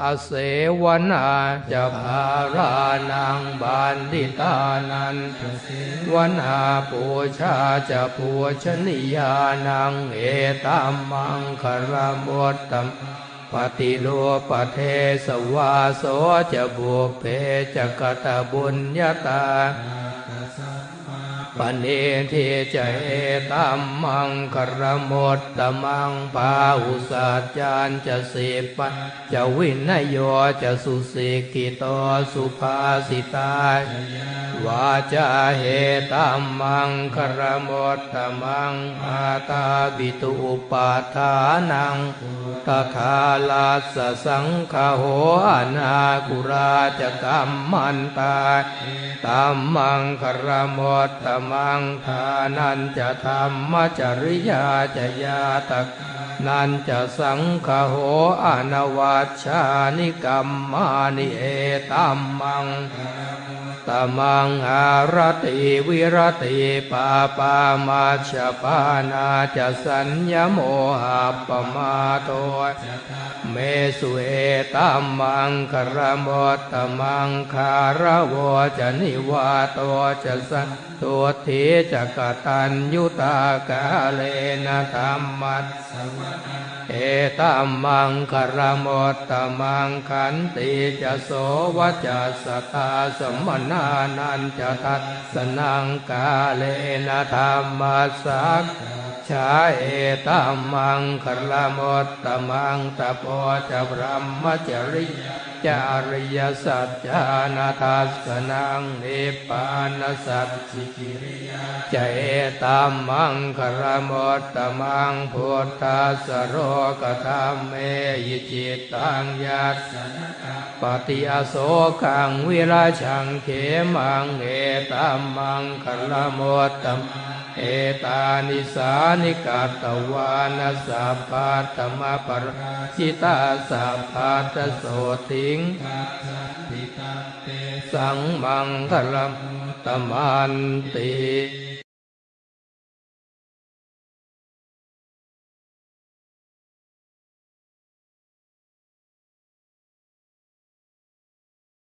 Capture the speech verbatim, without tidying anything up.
อาเสวนาจะภารานังบันดิตานันวนาปูชาจะปูชนียานังเอตัมมังคารมุตตัมปฏิโลปเทสวาโสจะบุเพจะกตบุญญาตาปณิทิจะเอตัมมังคารมุตตมังปาหุสัจจานจะสิปัญจะวินัยโยจะสุสิกิโตสุภาสิตาวาจาเหตัมมังคารมุตตมังอาตาบิตุอุปาทานังตถาลัสสะสังฆโหอนาคุราจะกัมมันตาตัมมังคารมุตตมังทานันจะธรรมจริยาจะญาตกนันจะสังฆโหอนวัชชานิกัมมานิเอตัมมังตมังอารติวิรติปาปามาชปานาจะสัญญโมหะปมาโตเมสุเอตัมมังคารมุตตมังคารวะจะนิวาโตจะสันตุทิจะกตัญยุตากาเลนะธรรมัสสวะเอตัมมังคารมุตตมังขันติจะโสวจะสตาสมนานันจะทัสสนังกาเลนะธรรมัสสักชาเอตัมมังคารมุตตมังตโพจะพรหมจริยจาริยสัจจานาทัสสนังนิพพานสัจจิกิริยาจะเอตัมมังคารมุตตมังพุทธัสสะโรกธรรมเมยิจิตตังยัสสนปฏิอโศกังวิราชังเขมังเอตัมมังคารมุตตมังเอตานิสานิกาตวานัสสะปัตตมปราชิตาสัพพัทโสติงสังมังคลัมตมันติ